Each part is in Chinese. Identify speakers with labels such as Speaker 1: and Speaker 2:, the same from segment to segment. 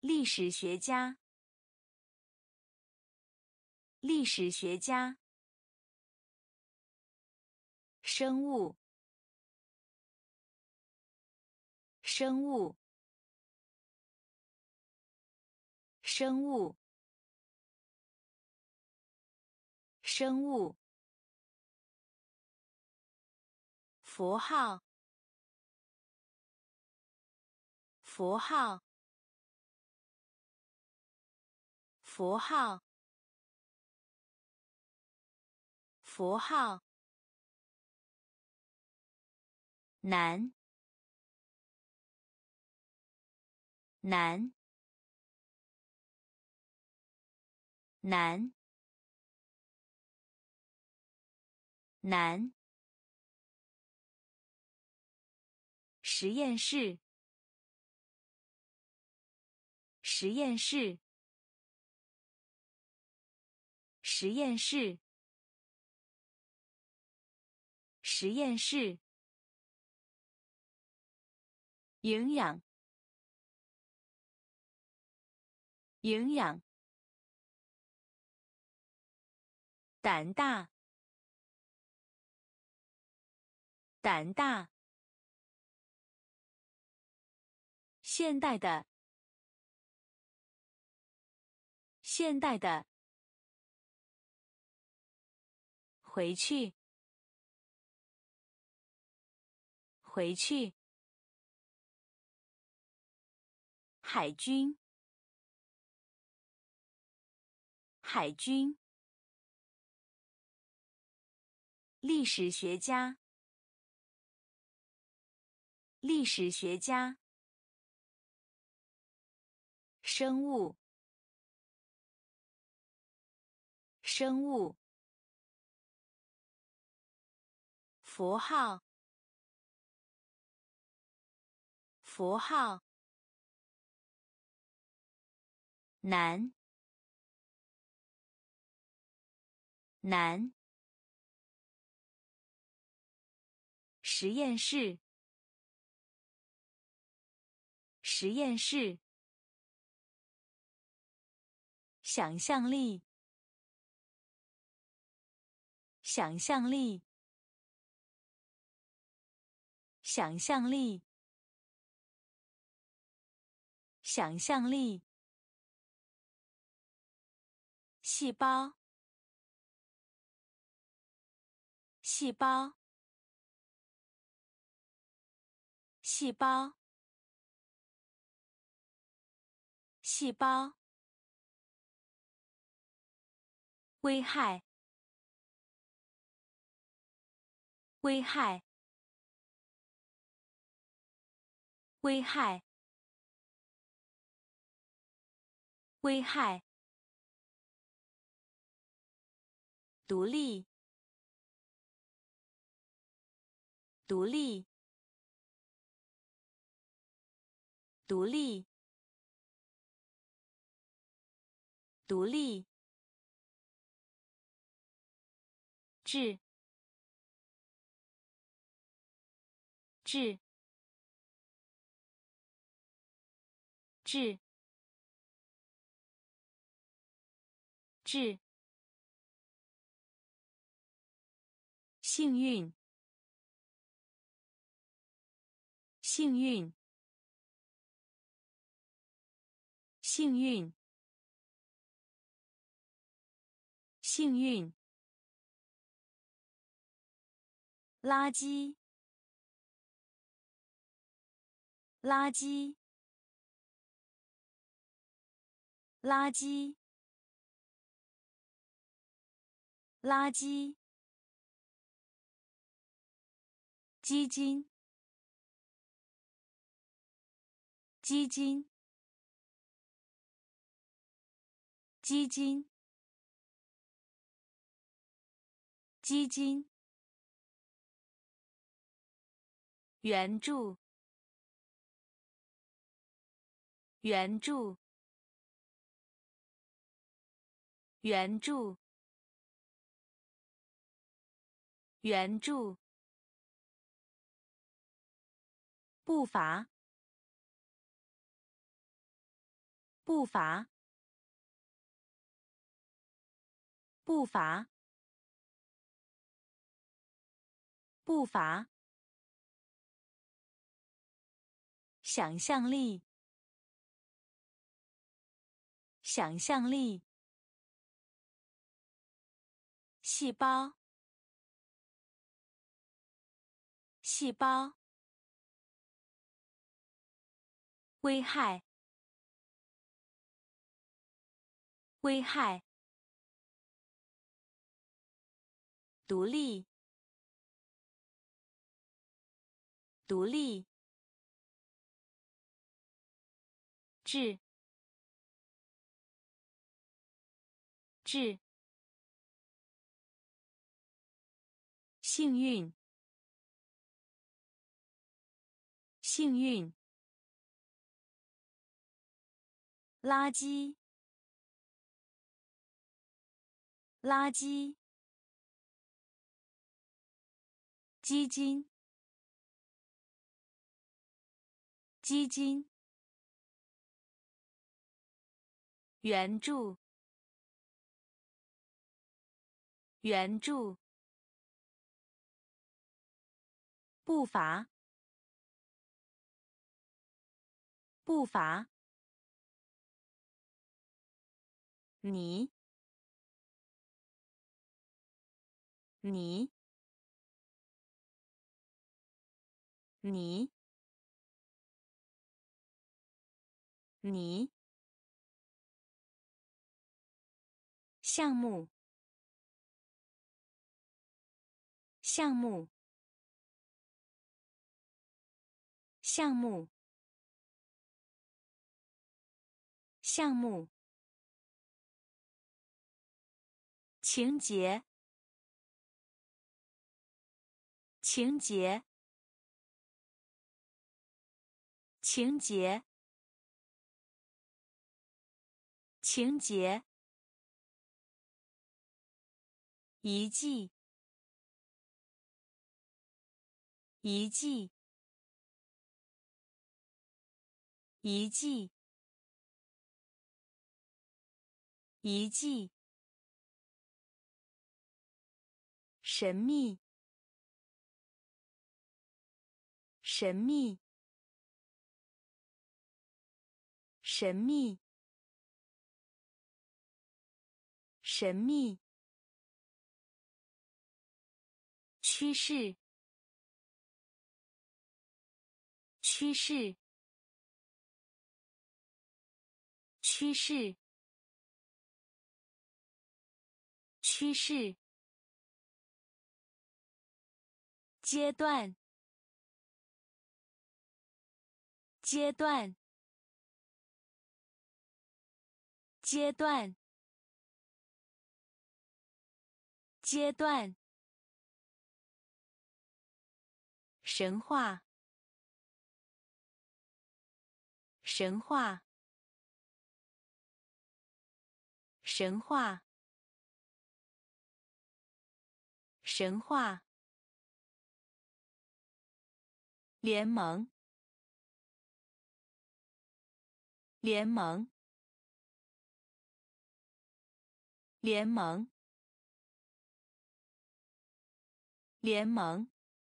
Speaker 1: 历史学家，历史学家。生物，生物，生物，生物。符号，符号，符号，符号。难，难，难，难。实验室，实验室，实验室，实验室。营养，营养。胆大，胆大。现代的，现代的。回去，回去。海军，海军。历史学家，历史学家。生物，生物。符号，符号。难，难。实验室，实验室。想象力，想象力，想象力，想象力。细胞，细胞，细胞，细胞。危害，危害，危害，危害。独立，独立，独立，独立。质，质，质，质。幸运，幸运，幸运，幸运。垃圾，垃圾，垃圾，垃圾。基金，基金，基金，基金。援助，援助，援助，援助。步伐， 步伐，步伐，步伐，想象力，想象力，细胞，细胞，危害，危害，独立，独立，质，质，幸运，幸运，垃圾，垃圾，基金，基金，援助，援助，步伐，步伐，你，你，你，你，项目，项目，项目，项目，情节，情节，情节，情节，遗迹，遗迹，遗迹，遗迹，神秘，神秘，神秘，神秘，趋势，趋势，趋势，趋势，阶段，阶段，阶段，阶段，神话，神话，神话，神话，联盟，联盟，联盟，联盟，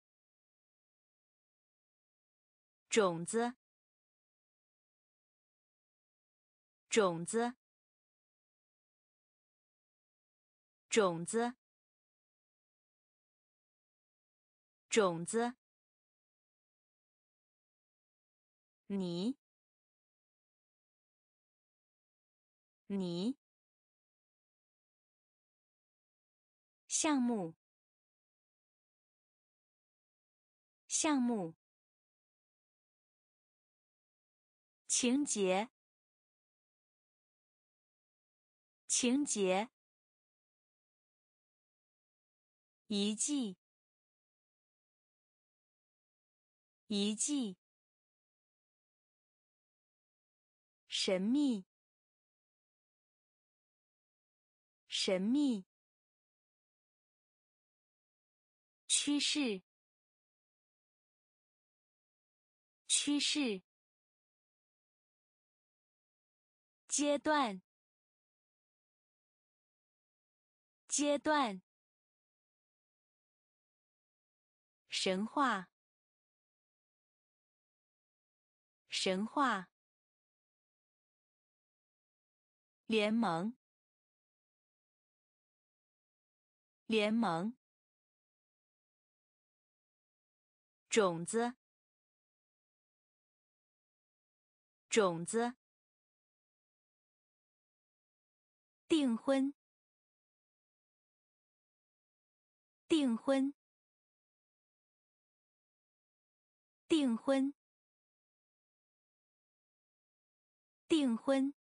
Speaker 1: 种子，种子，种子，种子，你，你，项目，项目，情节，情节，遗迹，遗迹，神秘，神秘，趋势，趋势， 阶段，阶段，神话，神话，联盟，联盟，种子，种子，订婚，订婚，订婚，订婚，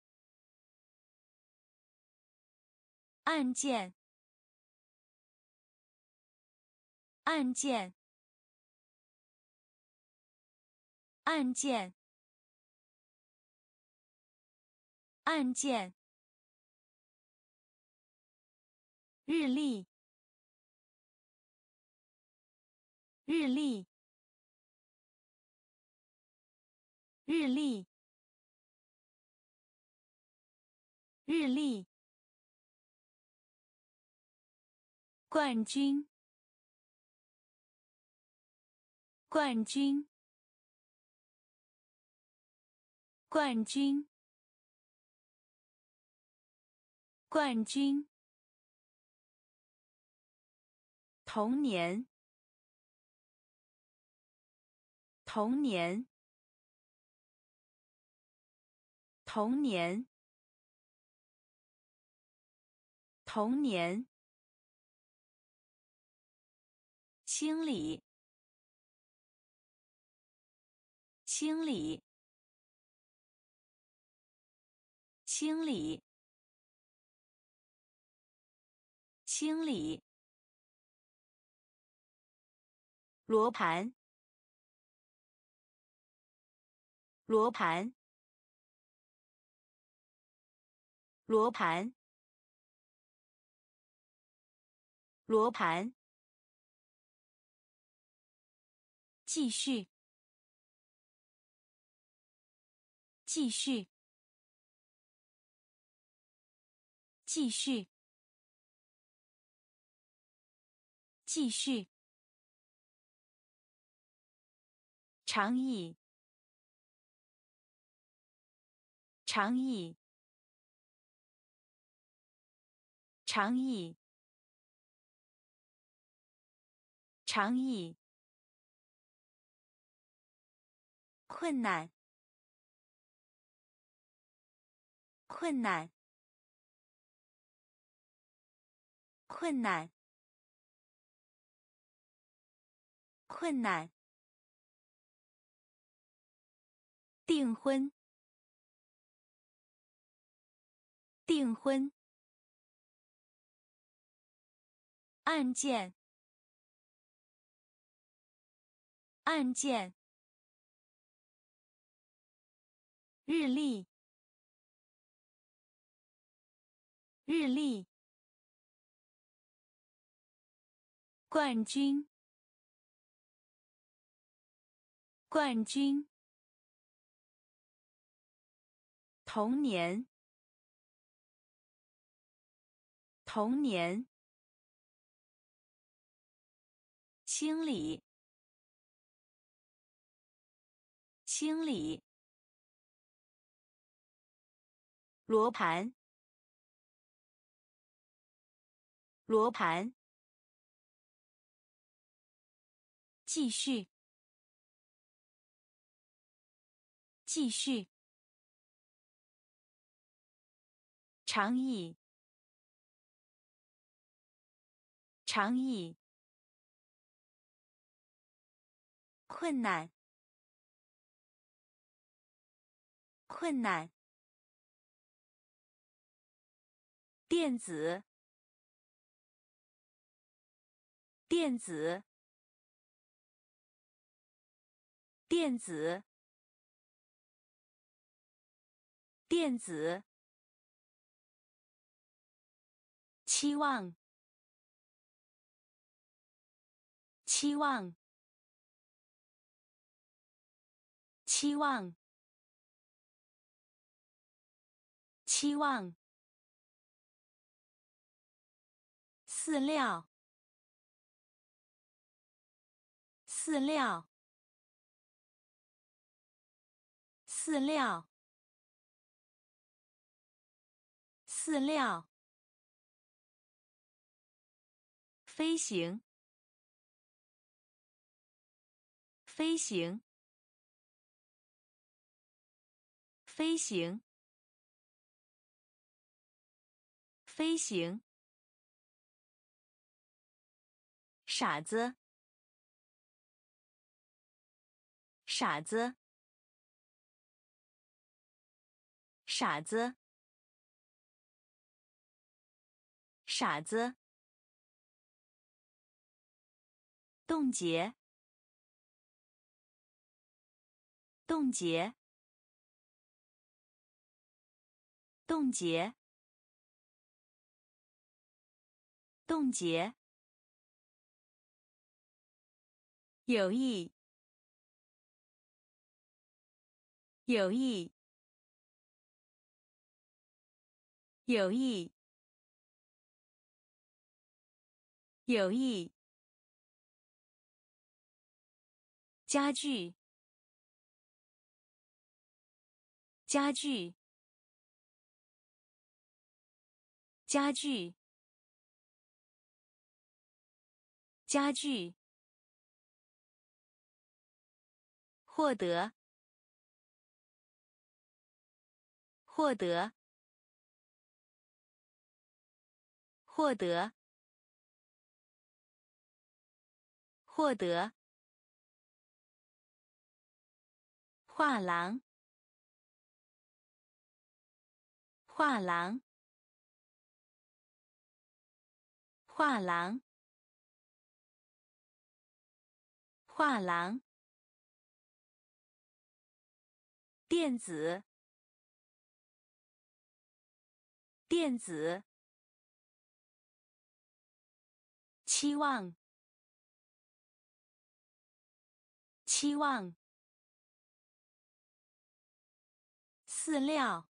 Speaker 1: 案件，案件，案件，案件，日历，日历，日历，日历，冠军，冠军，冠军，冠军，童年，童年，童年，童年，清理，清理，清理，清理，罗盘，罗盘，罗盘，罗盘，继续，继续，继续，继续，长意，长意，长意，长意，困难，困难，困难，困难，订婚，订婚，案件，案件，日历，日历，冠军，冠军，童年，童年，清理，清理，罗盘，罗盘，继续，继续，长意，长意，困难，困难，电子，电子，电子，电子，期望，期望，期望， 期望，饲料，饲料，饲料，饲料，飞行，飞行，飞行，飞行，傻子，傻子，傻子，傻子，冻结，冻结，冻结，冻结，有意，有意，有意，有意，家具，家具，家具，家具，获得，获得，获得，获得，画廊，画廊，画廊，画廊，电子，电子，期望，期望，饲料，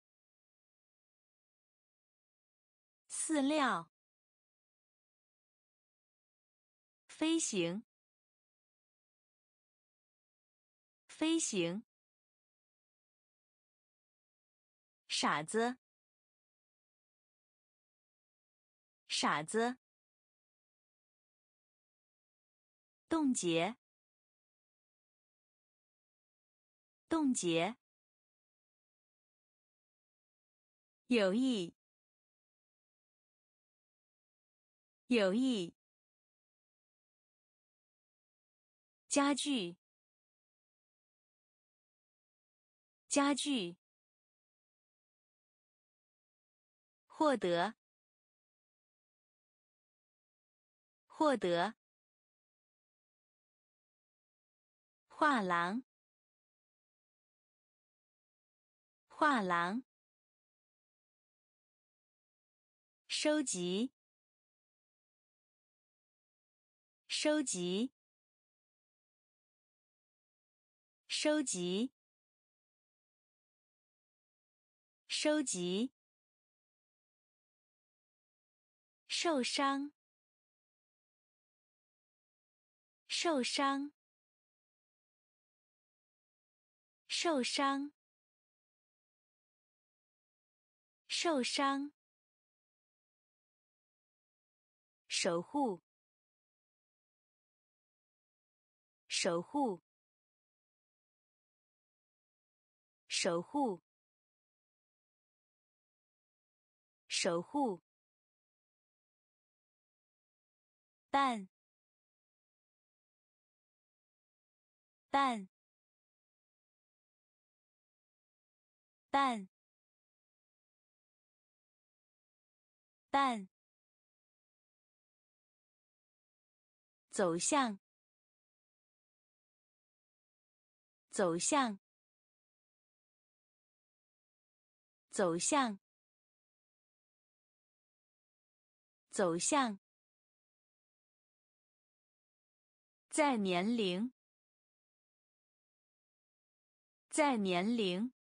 Speaker 1: 饲料，飞行，飞行，傻子，傻子，冻结，冻结，有意，有意，家具，家具，获得，获得，画廊，画廊，收集，收集，收集，收集，受伤，受伤，受伤，受伤，守护，守护，守护，守护，伴，伴，伴，伴，走向，走向，走向，走向，在年龄，在年龄，